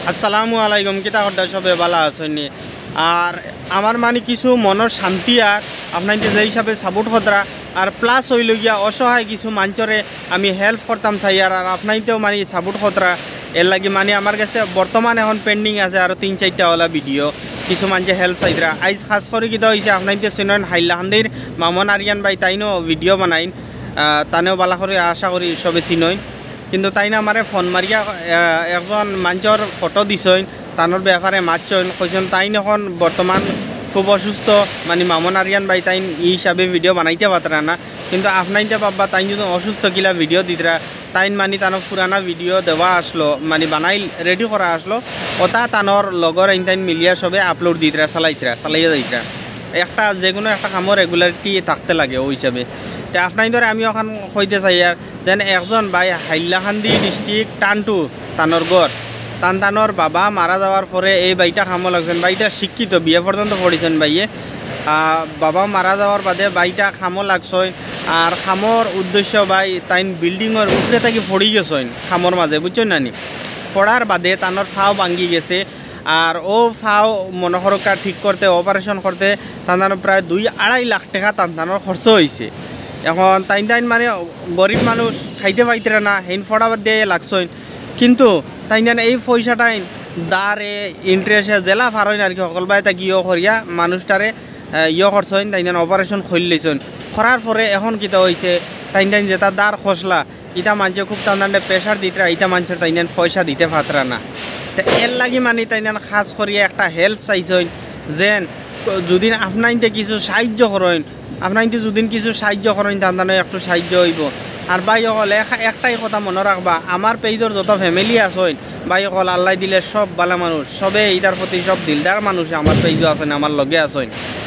আসসালামু আলাইকুম কিতা করতে সবে ভালো আছেন আর আমার মানে কিছু মনের শান্তি আর আপনার যে হিসাবে সাপোর্ট করা আর প্লাস হইল গিয়া অসহায় কিছু মানুষরে আমি হেল্প করতাম চাই আর আপনাইতেও মানে সাপোর্ট করা এর লাগে মানে আমার কাছে বর্তমান এখন পেন্ডিং আছে আর 3-4টা ওলা ভিডিও কিছু মানুষে হেল্প চাইরা আজ খাস করে কিতা হয়েছে আপনাইতে শুনেন হাইলাহান্দির মামন আরিয়ান ভাই তাইনও ভিডিও বানাইন তানেও বালা করে আশা করি সবে চিনইন কিন্তু তাই না আমার ফোন মারিয়া একজন মানুষের ফটো দিছইন তানোর ব্যাপারে মারছইন কইছেন তাই এখন বর্তমান খুব অসুস্থ মানে মামন আরিয়ান ভাই তাই এই হিসাবে ভিডিও বানাইতে পারতরা না কিন্তু আপনাইতে পাবা তাই যদি অসুস্থ কিলা ভিডিও দিতরা তাই মানে তানোর পুরানা ভিডিও দেওয়া আসলো মানে বানাই রেডি করা আসলো ওটা তানোর লগর তাইন মিলিয়া সবে আপলোড দিতরা চালাইয়া যাইতরা একটা যে কোনো একটা কামর রেগুলারিটি থাকতে লাগে ওই হিসাবে তে আপনার ধরে আমি ওখান কইতে চাই আর যেন একজন ভাই হাইলাকান্দি ডিস্ট্রিক্ট টানটু তানোর গড় টানর বাবা মারা যাওয়ার পরে এই বাইটা খামো লাগছেন বাইটা শিক্ষিত বিয়ে পর্যন্ত পড়েছেন বাইয়ে বাবা মারা যাওয়ার বাদে বাইটা খামো লাগছেন আর খামর উদ্দেশ্য ভাই তাই বিল্ডিংয়ের উপরে থাকি পড়ি গেছেন খামর মাঝে বুঝছেন না নি পড়ার বাদে তানোর ফাও ভাঙ্গি গেছে আর ও ফাও মনোহরকা ঠিক করতে অপারেশন করতে তার প্রায় 2-2.5 লাখ টাকা তানোর খরচ হয়েছে এখন তাইন মানে গরিব মানুষ খাইতে পাইতে না হেন ফড়াবাদ দিয়ে লাগছেন কিন্তু তাই এই পয়সাটাই দারে ইন্টারেস্টে জেলা ফারইন আর কি সকল বাই তা গিয়ে করিয়া মানুষটারে করছেন তাই অপারেশন খুললেছেন করার পরে এখন কিতা হয়েছে তাই যেটা দার খসলা ইটা মানুষে খুব টান প্রেশার দিতরা ইটা মানুষের তাই পয়সা দিতে পাতরা না তো এর লাগি মানে তাই খাস করিয়া একটা হেল্প চাইছেন যেন যদি আপনার কিছু সাহায্য করেন আপনার যদি কিছু সাহায্য করেন তার একটু সাহায্য হইব আর ভাই হল একটাই কথা মনে রাখবা আমার পেজর যত ফ্যামিলি আছেন ভাই হল আল্লাহ দিলে সব বালা মানুষ সবে এইটার প্রতি সব দিলদার মানুষ আমার পেজও আছেন আমার লগে আছেন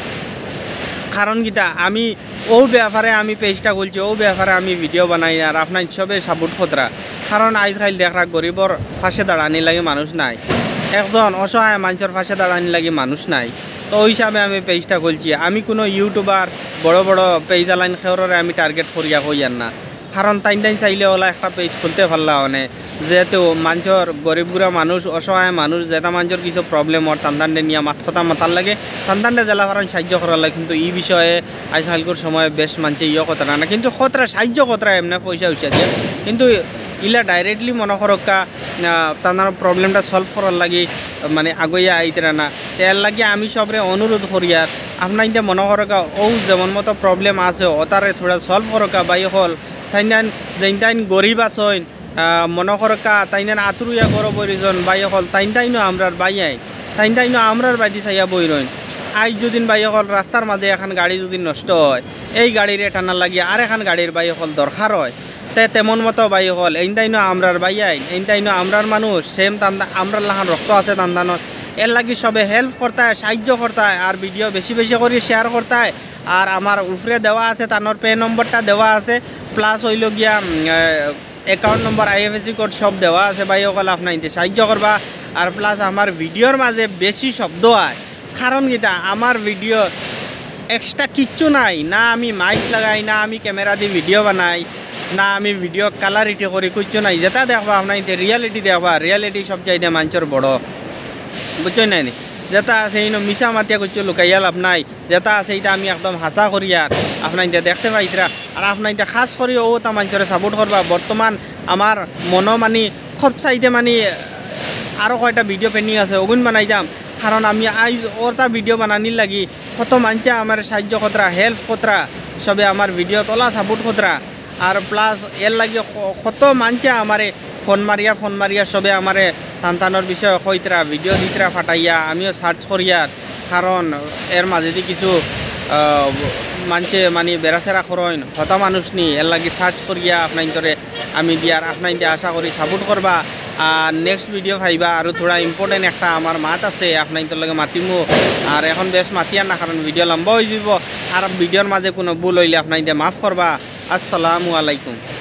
কারণ কিটা আমি ও ব্যাপারে আমি পেজটা খুলছি ও ব্যাপারে আমি ভিডিও বানাই আর আপনার সবে সাপোর্ট খতরা কারণ আজকাল দেখা গরিবর ফাঁসে দাঁড়ানি লাগে মানুষ নাই একজন অসহায় মানুষের ফাঁসে দাঁড়ানি লাগে মানুষ নাই তো ওই হিসাবে আমি পেজটা খুলছি আমি কোনো ইউটিউবার বড় বড় পেজ আলাইন খেয়রে আমি টার্গেট করিয়া হইয়ার না কারণ তাই চাইলে ওলা একটা পেজ খুলতে পারলা মানে যেহেতু মানুষের গরিবগুড়া মানুষ অসহায় মানুষ যেটা মানুষের কিছু প্রবলেম ওর তান্দান্ডে নিয়ে মাত কথা মাতার লাগে তান্দান্ডে জেলা কারণ সাহায্য করার লাগে কিন্তু এই বিষয়ে আজকালকার সময় বেশ মানুষে কথা না কিন্তু খতরা সাহায্য খতরা এমনি পয়সা উঠছে কিন্তু ইলা ডাইরেক্টলি মনে করক্কা তার প্রবলেমটা সলভ করার লাগে মানে আগুয়া আইতরা না এর লাগে আমি সবরে অনুরোধ করি আর আপনার যে মনে করকা ও যেমন মতো প্রবলেম আছে ওটারে থোড়া সলভ করকা বাই হল তাই যেন গরিব আছেন মনে করকা তাই আতুরিয়া গরো বইজন বাই হল তাইনও আমরার বাইয়াই তাইনও আমরার বাইদি চাইয়া বই রইন আজ যদি বাই হল রাস্তার মাঝে এখন গাড়ি যদি নষ্ট হয় এই গাড়ির টানার লাগিয়ে আর এখন গাড়ির বাই হল দরকার হয় তেমন মতো বাই হল এইটাইনো আমরার বাইয়াই এইটাইনো আমরার মানুষ সেম আমরার লাহান রক্ত আছে তান্দানোর এর লাগি সবে হেল্প করতায় সাহায্য করতায় আর ভিডিও বেশি বেশি করে শেয়ার করতায় আর আমার উপরে দেওয়া আছে তানোর পে নম্বরটা দেওয়া আছে প্লাস হইল গিয়া অ্যাকাউন্ট নম্বর IFSC কোড সব দেওয়া আছে বাই হল আপনার সাহায্য করবা আর প্লাস আমার ভিডিওর মাঝে বেশি শব্দ হয় কারণ কিটা আমার ভিডিও এক্সট্রা কিচ্ছু নাই না আমি মাইক লাগাই না আমি ক্যামেরা দিয়ে ভিডিও বানাই না আমি ভিডিও কালারিটি করি কিচ্ছু নাই যেটা দেখবা আপনার রিয়ালিটি দেখবা রিয়ালিটি সব চাইতে মানুষের বড় বুঝছেন নাই যেটা আছে এই মিশা মাতিয়া কিছু লুকাইয়া লাভ নাই যেটা আছে এইটা আমি একদম হাসা করি আর আপনার দেখতে পাইতরা আর আপনার খাস করি ও তা মানুষের সাপোর্ট করবা বর্তমান আমার মনো মানি খুব চাইতে মানে আরও কয়টা ভিডিও পেন্ডিং আছে ওগুন বানাই যাম কারণ আমি আজ ওটা ভিডিও বানানির লাগি কত মানুষে আমার সাহায্য কতরা হেল্প কতরা সবে আমার ভিডিও তোলা সাপোর্ট কতরা আর প্লাস এর লাগে কত মানুষে আমারে ফোন মারিয়া সবে আমারে টানটানোর বিষয়ে কইতরা ভিডিও দিতরা ফাটাইয়া আমিও সার্চ করিয়া কারণ এর মাঝেদি কিছু মানুষে মানে বেড়াচেরা করেন হতা মানুষ নি এর লাগে সার্চ করিয়া আপনার ধরে আমি দিয়ার আপনার দিয়ে আশা করি সাপোর্ট করবা আর নেক্সট ভিডিও ভাইবা আর থোড়া ইম্পর্টেন্ট একটা আমার মাত আছে আপনার লগে মাতিমো আর এখন বেশ মাতিয়া না কারণ ভিডিও লম্বা হয়ে যাব আর ভিডিওর মাঝে কোনো ভুল হইলে আপনার দিয়ে মাফ করবা আসসালামু আলাইকুম।